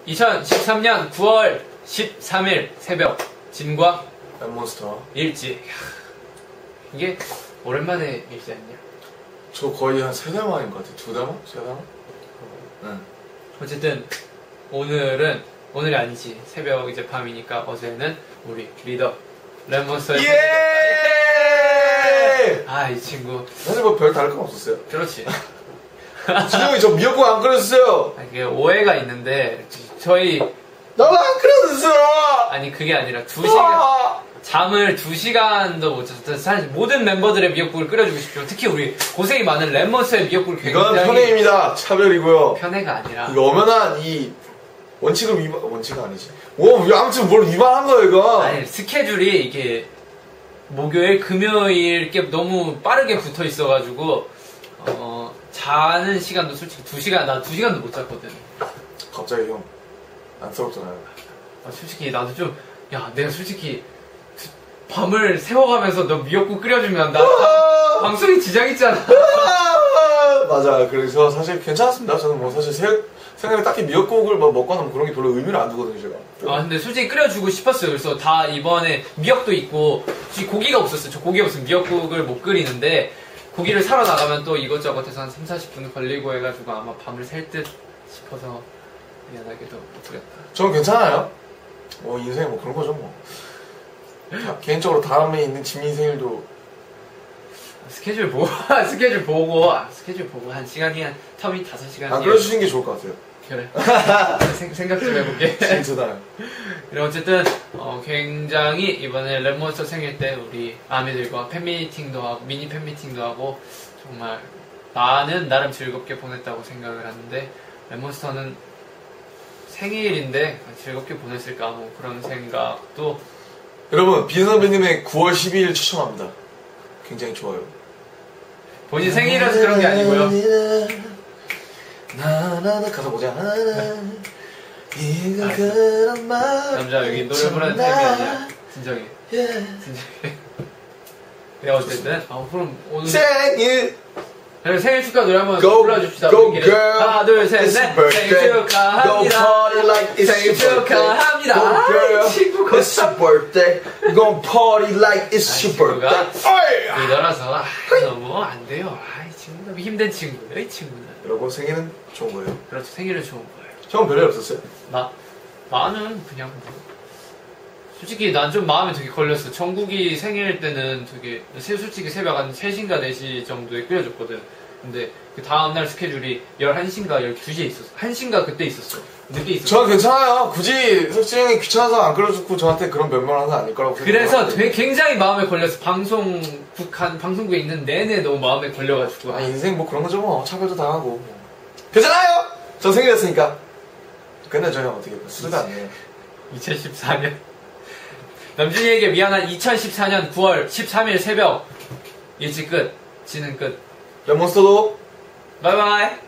2013년 9월 13일 새벽 진과 랩몬스터 일지. 이게 오랜만에 일지 아니냐? 저 거의 한 3달 만인 것 같아요. 2달 만? 3달 만? 응. 어쨌든 오늘이 아니지. 새벽 이제 밤이니까 어제는 우리 리더 랩몬스터의 예! 아, 이 친구 사실 뭐 별 다를 건 없었어요. 그렇지. 진영이 저 미역국 안 끓여주세요. 이게 오해가 있는데 저희 나도 안 끓여주세요. 아니 그게 아니라 2시간 잠을 2시간도 못 자서 사실 모든 멤버들의 미역국을 끓여주고 싶죠. 특히 우리 고생이 많은 랩몬스터의 미역국을 이건 굉장히 편애입니다. 차별이고요. 편애가 아니라 이거 엄연한 이 원칙을 원칙은 아니지. 아무튼 뭘 위반한 거야 이거. 아니 스케줄이 이게 목요일 금요일 이렇게 너무 빠르게 붙어 있어가지고 자는 시간도 솔직히 2시간 나 2시간도 못 잤거든. 갑자기 형 안쓰럽잖아요. 솔직히 나도 좀 내가 솔직히 밤을 세워가면서 너 미역국 끓여주면 나 방송에 지장 있잖아. 맞아. 그래서 사실 괜찮았습니다. 저는 뭐 사실 생각에 딱히 미역국을 뭐 먹거나 뭐 그런 게 별로 의미를 안 두거든요, 제가. 근데 솔직히 끓여주고 싶었어요. 그래서 다 이번에 미역도 있고, 고기가 없었어요. 저 고기 없으면 미역국을 못 끓이는데, 고기를 사러 나가면 또 이것저것 해서 한 30-40분 걸리고 해가지고 아마 밤을 샐 듯 싶어서 미안하게도 못 끓였다. 저는 괜찮아요. 뭐 인생 뭐 그런 거죠, 뭐. 개인적으로 다음에 있는 지민 생일도 스케줄 보고 한 시간이 한 텀이 5시간. 안 끓여주시는 게 좋을 것 같아요. 그래. 생각 좀 해볼게. 진짜요. 그리고 어쨌든 굉장히 이번에 랩몬스터 생일 때 우리 아미들과 팬미팅도 하고 미니 팬미팅도 하고 정말 나는 나름 즐겁게 보냈다고 생각을 하는데 랩몬스터는 생일인데 즐겁게 보냈을까 뭐 그런 생각도. 여러분 빈 선배님의 9월 12일 추천합니다. 굉장히 좋아요. 본인 생일이라서 그런 게 아니고요. 가서 보자. 이거 그런 말. 남자 여기 노래 부르는 타입이 아니야. 진정해. 진정해. 네, 어쨌든 그럼 오늘 생일 생일 축하 노래 한번 Go, 불러줍시다. go girl. 하나 둘 셋 넷. 생일 축하합니다. Go party like it's 생일 your birthday. 축하합니다. Go girl. 친구가 It's your birthday. You gon' party like it's your birthday. 리더라서 너무 안 돼요. 이 친구 너무 힘든 친구예요. 이 친구는. 여러분 생일은 좋은 거예요. 그렇죠. 생일은 좋은 거예요. 형은 별일 없었어요? 나는 그냥 솔직히 난 좀 마음에 되게 걸렸어. 정국이 생일 때는 되게 솔직히 새벽 한 3시인가 4시 정도에 끓여줬거든. 근데 그 다음날 스케줄이 11시인가 12시에 있었어. 1시인가 그때 있었어. 늦게 있었어. 저는 괜찮아요. 굳이 석진이 형이 귀찮아서 안 끓여줬고 저한테 그런 변명을 하는 건 아닐 거라고 그래서 되게 굉장히 마음에 걸렸어. 방송국에 있는 내내 너무 마음에 걸려가지고. 인생 뭐 그런 거죠 뭐. 차별도 당하고. 괜찮아요! 전 생일이었으니까. 근데 저 형 어떻게 수습이 안 돼요. 2014년 남준이에게 미안한 2014년 9월 13일 새벽 일찍 끝. 지는 끝. 랩몬스터도 바이바이.